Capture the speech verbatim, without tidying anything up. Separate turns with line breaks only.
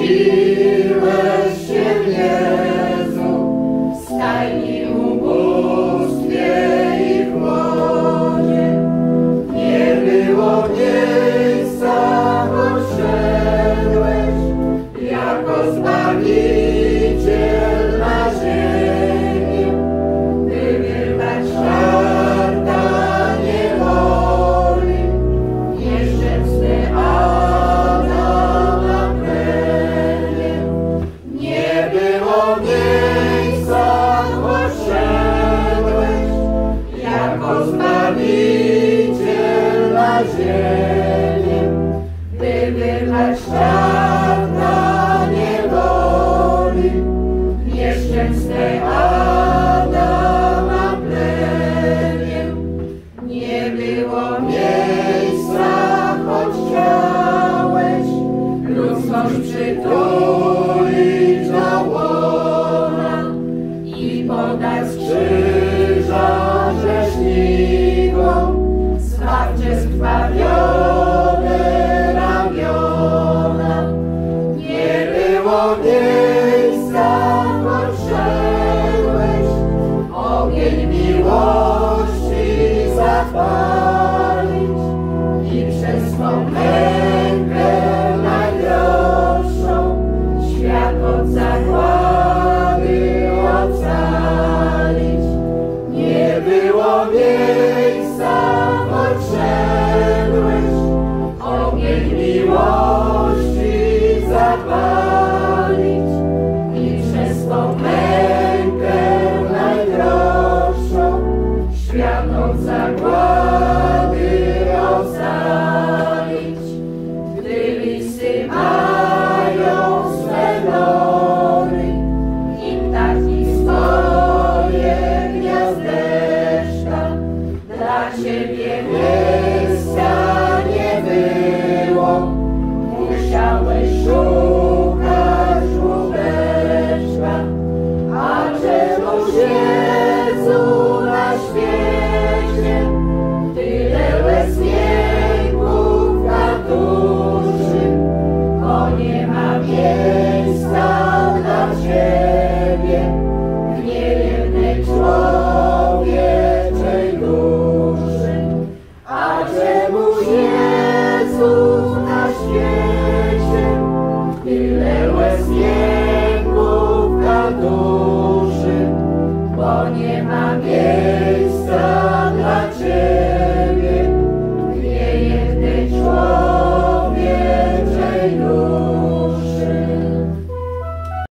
Urodziłeś się, Jezu, w stajni, ubóstwie i w głodzie. Nie było miejsca, choć szedłeś jako Zbawiciel na ziemię, by wyrwać czarta niewoli, nieszczęsny Adama plemię. Nie było miejsca, choć szedłeś jako Zbawiciel na ziemię, by wyrwać czarta niewoli, nieszczęsne Adama plemię. Nie było miejsca, choć chciałeś ludzkość przytulić.